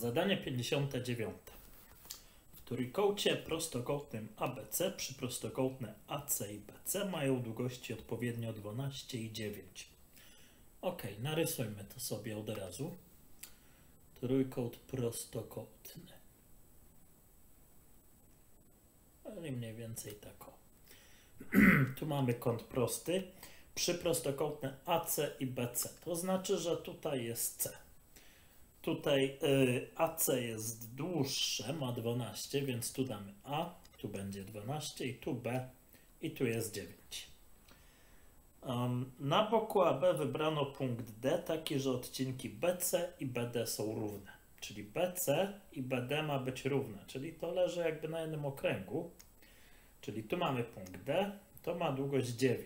Zadanie 59. W trójkącie prostokątnym ABC przyprostokątne AC i BC mają długości odpowiednio 12 i 9. Ok, narysujmy to sobie od razu. Trójkąt prostokątny. Ale mniej więcej tak o. Tu mamy kąt prosty. Przyprostokątne AC i BC. To znaczy, że tutaj jest C. Tutaj AC jest dłuższe, ma 12, więc tu damy A, tu będzie 12 i tu B i tu jest 9. Na boku AB wybrano punkt D taki, że odcinki BC i BD są równe. Czyli BC i BD ma być równe, czyli to leży jakby na jednym okręgu. Czyli tu mamy punkt D, to ma długość 9.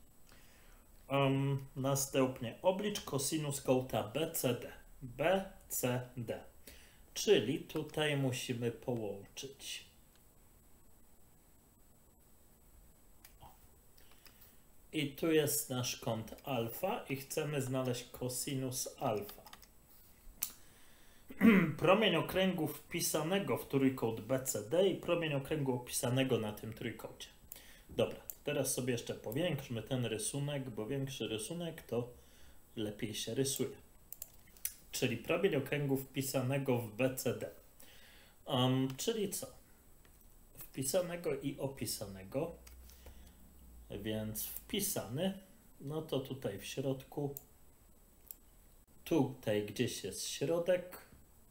Następnie oblicz kosinus kąta BCD. BCD. Czyli tutaj musimy połączyć. I tu jest nasz kąt alfa i chcemy znaleźć kosinus alfa. Promień okręgu wpisanego w trójkąt BCD i promień okręgu opisanego na tym trójkącie. Dobra, teraz sobie jeszcze powiększmy ten rysunek, bo większy rysunek to lepiej się rysuje. Czyli promień okręgu wpisanego w BCD. Czyli co? Wpisanego i opisanego. Więc wpisany, no to tutaj w środku, tutaj gdzieś jest środek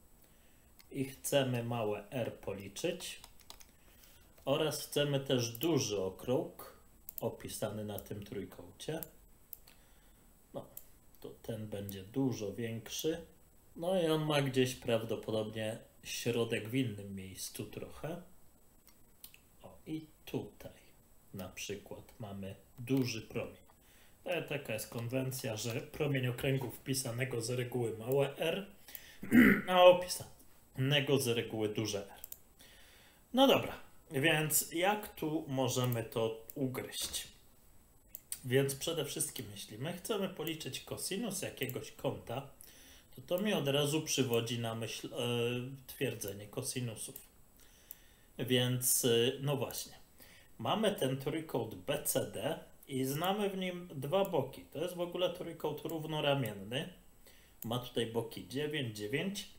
i chcemy małe r policzyć. Oraz chcemy też duży okrąg opisany na tym trójkącie. No, to ten będzie dużo większy. No i on ma gdzieś prawdopodobnie środek w innym miejscu trochę. O, i tutaj na przykład mamy duży promień. Taka jest konwencja, że promień okręgu wpisanego z reguły małe r, a opisanego z reguły duże r. No dobra, więc jak tu możemy to ugryźć? Więc przede wszystkim, jeśli my chcemy policzyć kosinus jakiegoś kąta, to mi od razu przywodzi na myśl twierdzenie kosinusów. Więc no właśnie, mamy ten trójkąt BCD i znamy w nim dwa boki. To jest w ogóle trójkąt równoramienny. Ma tutaj boki 9, 9.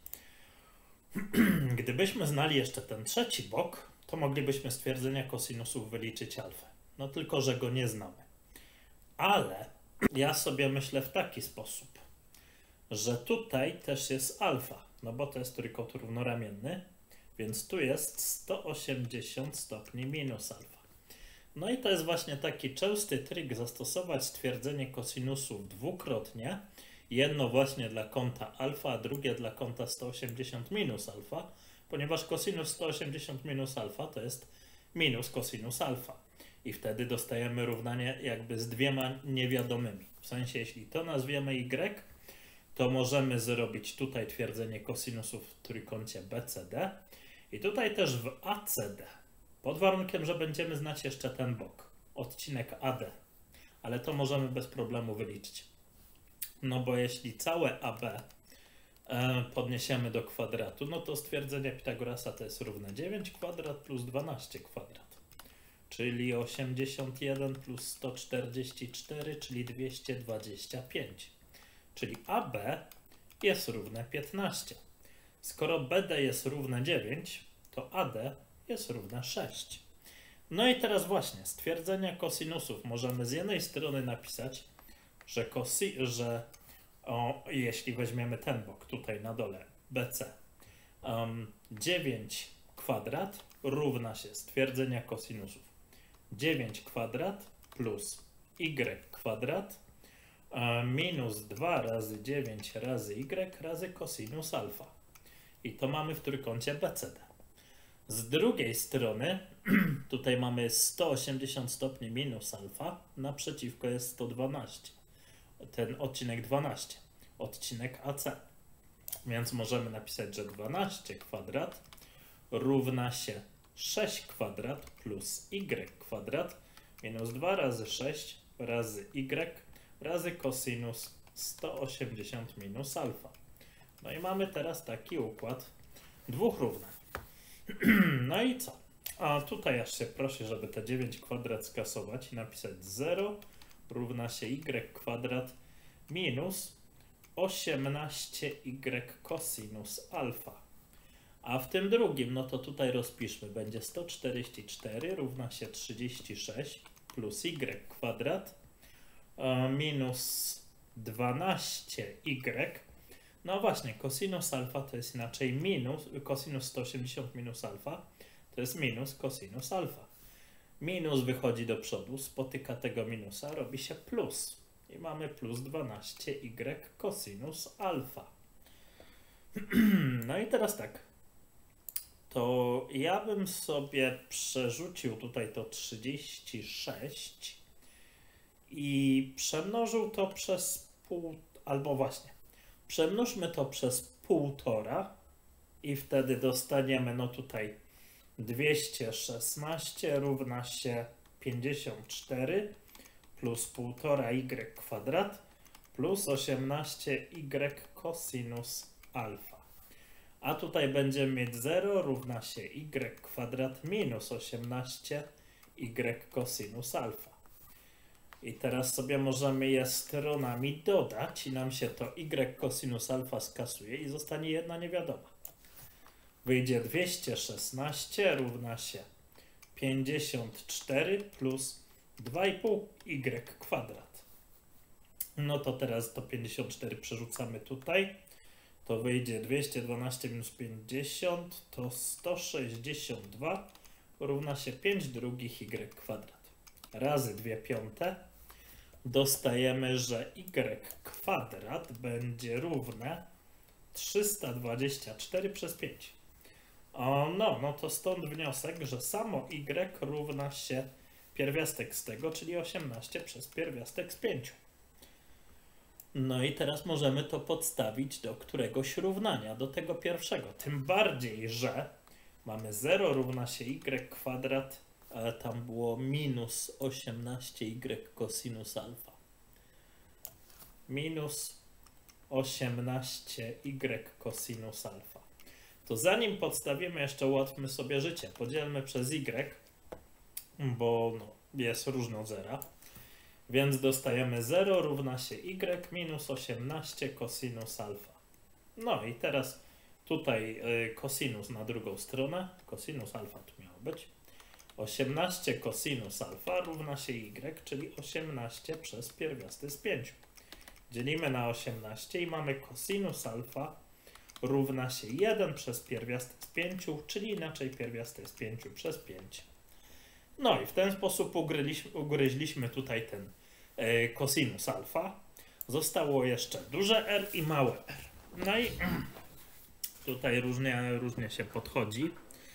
Gdybyśmy znali jeszcze ten trzeci bok, to moglibyśmy z twierdzenia kosinusów wyliczyć alfę. No tylko, że go nie znamy. Ale ja sobie myślę w taki sposób, że tutaj też jest alfa, no bo to jest trójkąt równoramienny, więc tu jest 180 stopni minus alfa. No i to jest właśnie taki częsty trik zastosować stwierdzenie kosinusów dwukrotnie. Jedno właśnie dla kąta alfa, a drugie dla kąta 180 minus alfa, ponieważ kosinus 180 minus alfa to jest minus kosinus alfa. I wtedy dostajemy równanie jakby z dwiema niewiadomymi. W sensie, jeśli to nazwiemy y, to możemy zrobić tutaj twierdzenie kosinusów w trójkącie BCD i tutaj też w ACD. Pod warunkiem, że będziemy znać jeszcze ten bok, odcinek AD. Ale to możemy bez problemu wyliczyć. No bo jeśli całe AB podniesiemy do kwadratu, no to stwierdzenie Pitagorasa to jest równe 9 kwadrat plus 12 kwadrat. Czyli 81 plus 144, czyli 225. Czyli AB jest równe 15. Skoro BD jest równe 9, to AD jest równe 6. No i teraz właśnie stwierdzenia kosinusów możemy z jednej strony napisać, że jeśli weźmiemy ten bok tutaj na dole BC, 9 kwadrat równa się stwierdzenia kosinusów 9 kwadrat plus y kwadrat minus 2 razy 9 razy y razy kosinus alfa. I to mamy w trójkącie BCD. Z drugiej strony tutaj mamy 180 stopni minus alfa, naprzeciwko jest 112. Ten odcinek 12, odcinek AC. Więc możemy napisać, że 12 kwadrat równa się 6 kwadrat plus y kwadrat minus 2 razy 6 razy y razy kosinus 180 minus alfa. No i mamy teraz taki układ dwóch równań. No i co? A tutaj aż się proszę, żeby te 9 kwadrat skasować i napisać 0 równa się y kwadrat minus 18y cosinus alfa. A w tym drugim, no to tutaj rozpiszmy, będzie 144 równa się 36 plus y kwadrat minus 12y. No właśnie, cosinus alfa to jest inaczej minus, cosinus 180 minus alfa to jest minus cosinus alfa. Minus wychodzi do przodu, spotyka tego minusa, robi się plus. I mamy plus 12y cosinus alfa. No i teraz tak. To ja bym sobie przerzucił tutaj to 36 i przemnożył to przez pół, albo właśnie, przemnóżmy to przez 1,5 i wtedy dostaniemy, no tutaj 216 równa się 54 plus 1,5y kwadrat plus 18y cosinus alfa. A tutaj będziemy mieć 0 równa się y kwadrat minus 18y cosinus alfa. I teraz sobie możemy je stronami dodać i nam się to y cosinus alfa skasuje i zostanie jedna niewiadoma. Wyjdzie 216 równa się 54 plus 2,5y kwadrat. No to teraz to 54 przerzucamy tutaj. To wyjdzie 212 minus 50 to 162 równa się 5 drugich y kwadrat. Razy 2 piąte dostajemy, że y kwadrat będzie równe 324 przez 5. No to stąd wniosek, że samo y równa się pierwiastek z tego, czyli 18 przez pierwiastek z 5. No i teraz możemy to podstawić do któregoś równania, do tego pierwszego. Tym bardziej, że mamy 0 równa się y kwadrat, ale tam było minus 18y cosinus alfa. Minus 18y cosinus alfa. To zanim podstawimy, jeszcze ułatwmy sobie życie. Podzielmy przez y, bo no, jest różno zera. Więc dostajemy 0 równa się y minus 18 cosinus alfa. No i teraz tutaj cosinus na drugą stronę. Cosinus alfa tu miało być. 18 cosinus alfa równa się y, czyli 18 przez pierwiastek z 5. Dzielimy na 18 i mamy cosinus alfa równa się 1 przez pierwiastek z 5, czyli inaczej pierwiastek z 5 przez 5. No i w ten sposób ugryźliśmy tutaj ten cosinus alfa. Zostało jeszcze duże R i małe R. No i tutaj różnie się podchodzi.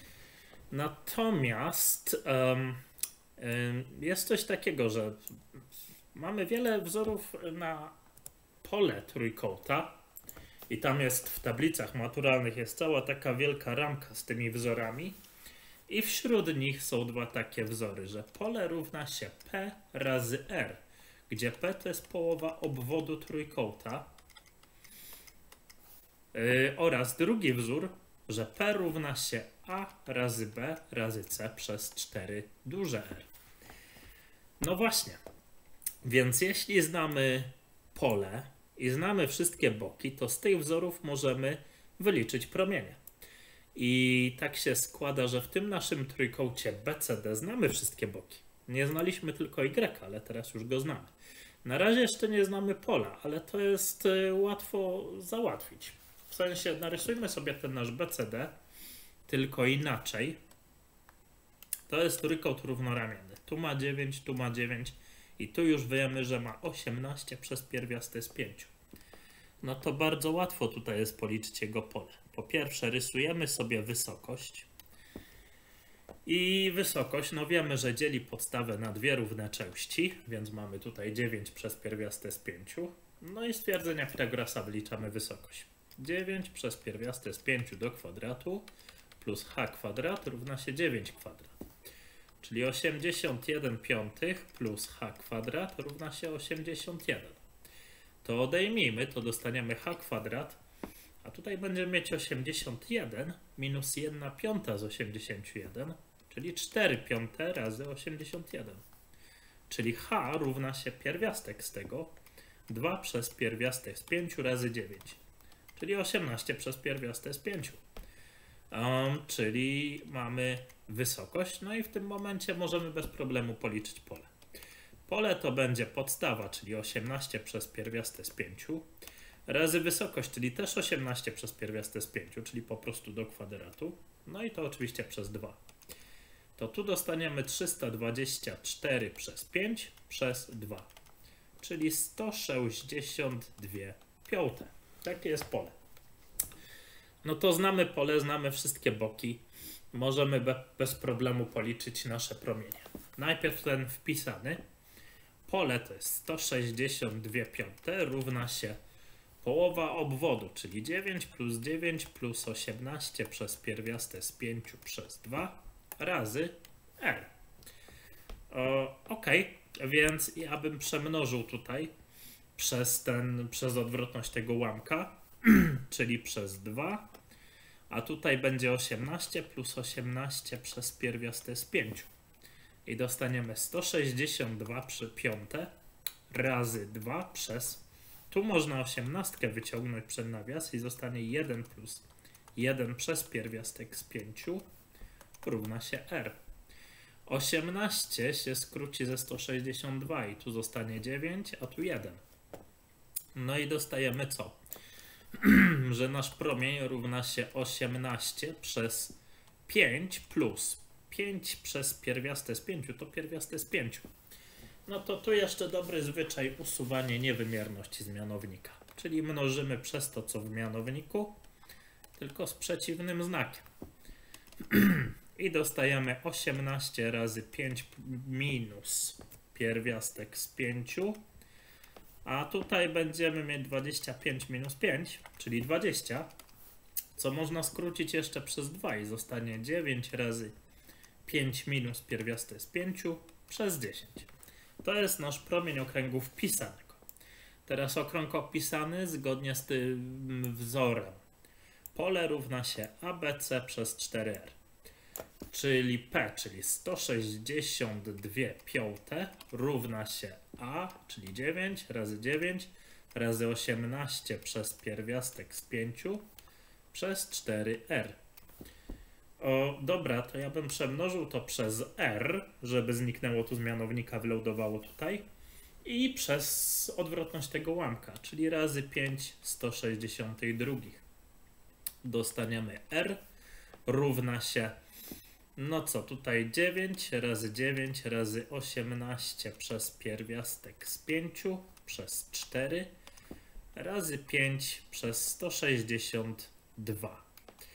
Natomiast jest coś takiego, że mamy wiele wzorów na pole trójkąta i tam jest w tablicach maturalnych jest cała taka wielka ramka z tymi wzorami i wśród nich są dwa takie wzory, że pole równa się P razy R, gdzie P to jest połowa obwodu trójkąta oraz drugi wzór, że P równa się A razy B razy C przez 4 duże R. No właśnie, więc jeśli znamy pole i znamy wszystkie boki, to z tych wzorów możemy wyliczyć promienie. I tak się składa, że w tym naszym trójkącie BCD znamy wszystkie boki. Nie znaliśmy tylko Y, ale teraz już go znamy. Na razie jeszcze nie znamy pola, ale to jest łatwo załatwić. W sensie narysujmy sobie ten nasz BCD, tylko inaczej. To jest trójkąt równoramienny. Tu ma 9, tu ma 9 i tu już wiemy, że ma 18 przez pierwiastek z 5. No to bardzo łatwo tutaj jest policzyć jego pole. Po pierwsze rysujemy sobie wysokość. I wysokość, no wiemy, że dzieli podstawę na dwie równe części, więc mamy tutaj 9 przez pierwiastek z 5. No i stwierdzenia Pitagorasa wyliczamy wysokość. 9 przez pierwiastek z 5 do kwadratu plus h kwadrat równa się 9 kwadrat. Czyli 81 piątych plus h kwadrat równa się 81. To odejmijmy, to dostaniemy h kwadrat, A tutaj będziemy mieć 81 minus 1/5 z 81, czyli 4/5 razy 81. Czyli h równa się pierwiastek z tego 2 przez pierwiastek z 5 razy 9. Czyli 18 przez pierwiastek z 5. Czyli mamy wysokość, no i w tym momencie możemy bez problemu policzyć pole. Pole to będzie podstawa, czyli 18 przez pierwiastek z 5, razy wysokość, czyli też 18 przez pierwiastek z 5, czyli po prostu do kwadratu, no i to oczywiście przez 2. To tu dostaniemy 324 przez 5 przez 2, czyli 162 piąte. Takie jest pole. No to znamy pole, znamy wszystkie boki. Możemy bez problemu policzyć nasze promienie. Najpierw ten wpisany. Pole to jest 162 piąte równa się połowa obwodu, czyli 9 plus 9 plus 18 przez pierwiastek z 5 przez 2 razy r. Ok, więc ja bym przemnożył tutaj przez odwrotność tego ułamka, czyli przez 2, a tutaj będzie 18 plus 18 przez pierwiastek z 5. I dostaniemy 162 przy piąte razy 2 przez... Tu można 18 wyciągnąć przed nawias i zostanie 1 plus 1 przez pierwiastek z 5 równa się r. 18 się skróci ze 162 i tu zostanie 9, a tu 1. No i dostajemy co? Że nasz promień równa się 18 przez 5 plus 5 przez pierwiastek z 5 to pierwiastek z 5. No to tu jeszcze dobry zwyczaj usuwanie niewymierności z mianownika. Czyli mnożymy przez to, co w mianowniku, tylko z przeciwnym znakiem. I dostajemy 18 razy 5 minus pierwiastek z 5. A tutaj będziemy mieć 25 minus 5, czyli 20, co można skrócić jeszcze przez 2 i zostanie 9 razy 5 minus pierwiastek z 5 przez 10. To jest nasz promień okręgu wpisanego. Teraz okrąg opisany zgodnie z tym wzorem. Pole równa się ABC przez 4R. Czyli P, czyli 162 piąte równa się A, czyli 9 razy 9 razy 18 przez pierwiastek z 5 przez 4R. Dobra, to ja bym przemnożył to przez R, żeby zniknęło tu z mianownika, wylądowało tutaj. I przez odwrotność tego ułamka, czyli razy 5 162. Dostaniemy R równa się, no co, tutaj 9 razy 18 przez pierwiastek z 5 przez 4 razy 5 przez 162.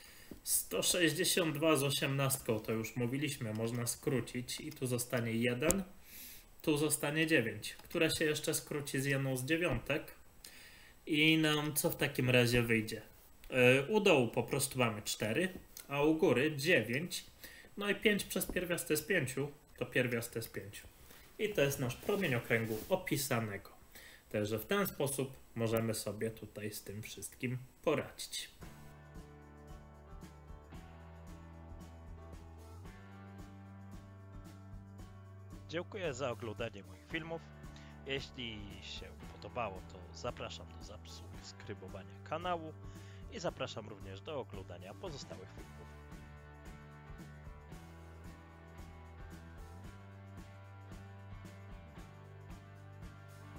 162 z 18 to już mówiliśmy, można skrócić i tu zostanie 1, tu zostanie 9, które się jeszcze skróci z jedną z dziewiątek. I nam co w takim razie wyjdzie? U dołu po prostu mamy 4, a u góry 9. No i 5 przez pierwiastek z 5 to pierwiastek z 5. I to jest nasz promień okręgu opisanego. Także w ten sposób możemy sobie tutaj z tym wszystkim poradzić. Dziękuję za oglądanie moich filmów. Jeśli się podobało, to zapraszam do subskrybowania kanału i zapraszam również do oglądania pozostałych filmów.